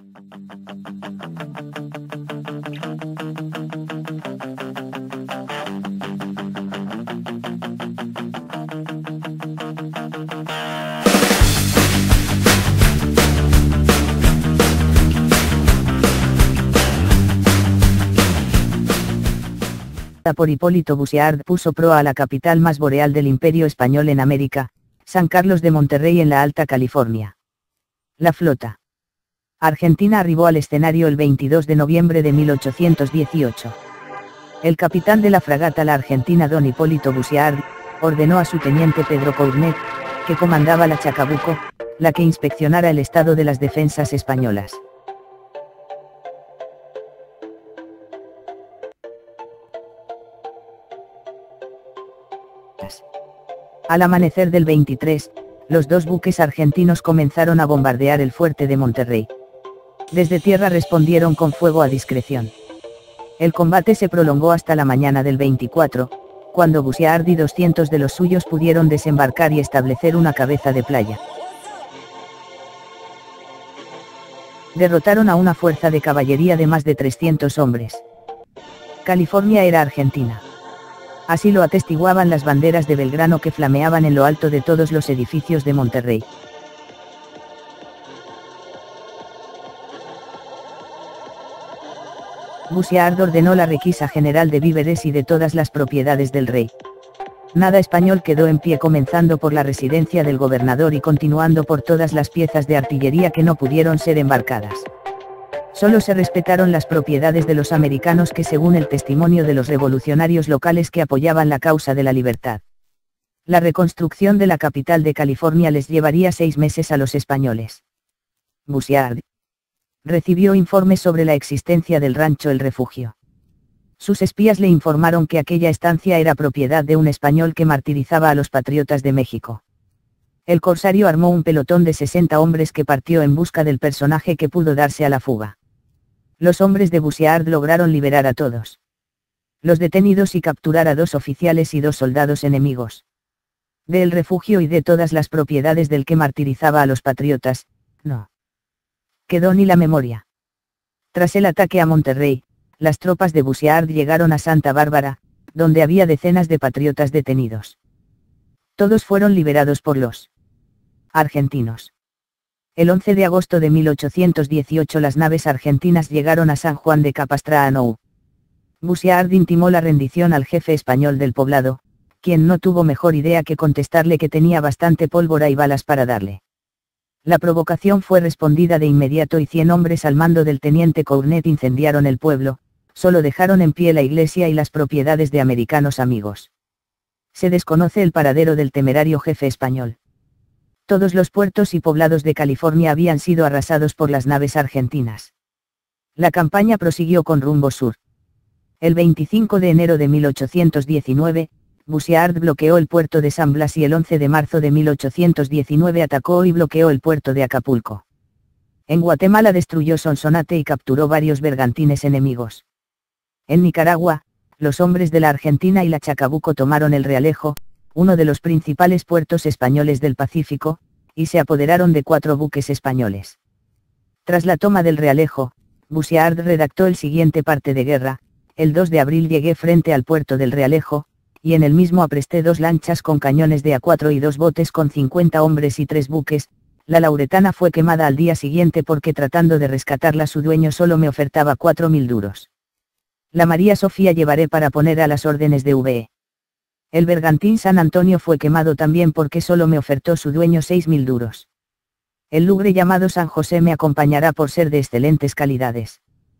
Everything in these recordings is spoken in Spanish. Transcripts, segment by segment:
Por Hipólito Busiard puso proa a la capital más boreal del Imperio Español en América, San Carlos de Monterrey en la Alta California. La flota argentina arribó al escenario el 22 de noviembre de 1818. El capitán de la fragata la Argentina don Hipólito Busiard, ordenó a su teniente Pedro Cournet, que comandaba la Chacabuco, la que inspeccionara el estado de las defensas españolas. Al amanecer del 23, los dos buques argentinos comenzaron a bombardear el fuerte de Monterrey. Desde tierra respondieron con fuego a discreción. El combate se prolongó hasta la mañana del 24, cuando Busiard y 200 de los suyos pudieron desembarcar y establecer una cabeza de playa. Derrotaron a una fuerza de caballería de más de 300 hombres. California era Argentina. Así lo atestiguaban las banderas de Belgrano que flameaban en lo alto de todos los edificios de Monterrey. Busiard ordenó la requisa general de víveres y de todas las propiedades del rey. Nada español quedó en pie, comenzando por la residencia del gobernador y continuando por todas las piezas de artillería que no pudieron ser embarcadas. Solo se respetaron las propiedades de los americanos que, según el testimonio de los revolucionarios locales que apoyaban la causa de la libertad. La reconstrucción de la capital de California les llevaría 6 meses a los españoles. Busiard recibió informes sobre la existencia del rancho El Refugio. Sus espías le informaron que aquella estancia era propiedad de un español que martirizaba a los patriotas de México. El corsario armó un pelotón de 60 hombres que partió en busca del personaje que pudo darse a la fuga. Los hombres de Busiard lograron liberar a todos los detenidos y capturar a 2 oficiales y 2 soldados enemigos. De El Refugio y de todas las propiedades del que martirizaba a los patriotas, no quedó ni la memoria. Tras el ataque a Monterrey, las tropas de Busiard llegaron a Santa Bárbara, donde había decenas de patriotas detenidos. Todos fueron liberados por los argentinos. El 11 de agosto de 1818 las naves argentinas llegaron a San Juan de Capistrano. Busiard intimó la rendición al jefe español del poblado, quien no tuvo mejor idea que contestarle que tenía bastante pólvora y balas para darle. La provocación fue respondida de inmediato y 100 hombres al mando del teniente Cournet incendiaron el pueblo, solo dejaron en pie la iglesia y las propiedades de americanos amigos. Se desconoce el paradero del temerario jefe español. Todos los puertos y poblados de California habían sido arrasados por las naves argentinas. La campaña prosiguió con rumbo sur. El 25 de enero de 1819, Busiard bloqueó el puerto de San Blas y el 11 de marzo de 1819 atacó y bloqueó el puerto de Acapulco. En Guatemala destruyó Sonsonate y capturó varios bergantines enemigos. En Nicaragua, los hombres de la Argentina y la Chacabuco tomaron el Realejo, uno de los principales puertos españoles del Pacífico, y se apoderaron de 4 buques españoles. Tras la toma del Realejo, Busiard redactó el siguiente parte de guerra: el 2 de abril llegué frente al puerto del Realejo, y en el mismo apresté 2 lanchas con cañones de A4 y 2 botes con 50 hombres y 3 buques. La Lauretana fue quemada al día siguiente porque tratando de rescatarla su dueño solo me ofertaba 4.000 duros. La María Sofía llevaré para poner a las órdenes de V. El bergantín San Antonio fue quemado también porque solo me ofertó su dueño 6.000 duros. El lugre llamado San José me acompañará por ser de excelentes calidades.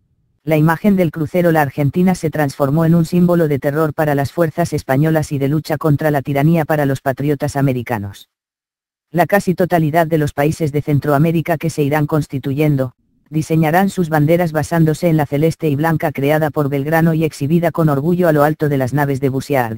La imagen del crucero La Argentina se transformó en un símbolo de terror para las fuerzas españolas y de lucha contra la tiranía para los patriotas americanos. La casi totalidad de los países de Centroamérica que se irán constituyendo, diseñarán sus banderas basándose en la celeste y blanca creada por Belgrano y exhibida con orgullo a lo alto de las naves de Busiard.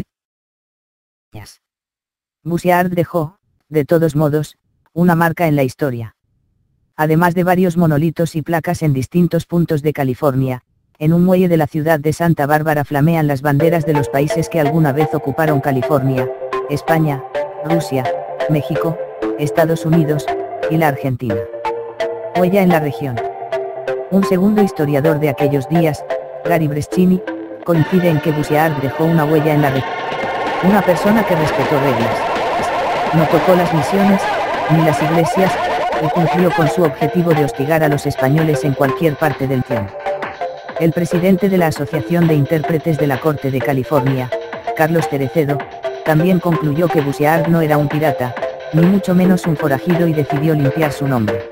Busiard dejó, de todos modos, una marca en la historia. Además de varios monolitos y placas en distintos puntos de California, en un muelle de la ciudad de Santa Bárbara flamean las banderas de los países que alguna vez ocuparon California: España, Rusia, México, Estados Unidos, y la Argentina. Huella en la región. Un segundo historiador de aquellos días, Gary Breschini, coincide en que Busiard dejó una huella en la región. Una persona que respetó reglas. No tocó las misiones, ni las iglesias, y cumplió con su objetivo de hostigar a los españoles en cualquier parte del tiempo. El presidente de la Asociación de Intérpretes de la Corte de California, Carlos Terecedo, también concluyó que Busiard no era un pirata, ni mucho menos un forajido, y decidió limpiar su nombre.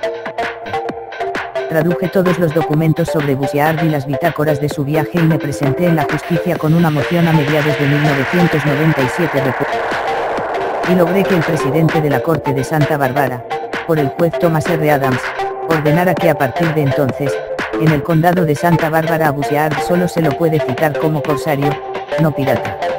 Traduje todos los documentos sobre Busiard y las bitácoras de su viaje y me presenté en la justicia con una moción a mediados de 1997 y logré que el presidente de la Corte de Santa Bárbara, por el juez Thomas R. Adams, ordenara que a partir de entonces, en el condado de Santa Bárbara a Busiard solo se lo puede citar como corsario, no pirata.